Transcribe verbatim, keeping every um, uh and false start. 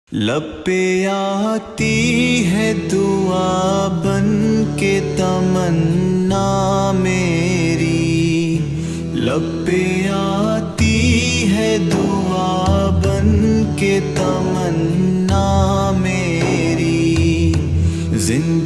लब पे आती है दुआ बन के तमन्ना मेरी, लब पे आती है दुआ बन के तमन्ना मेरी। जिंदगी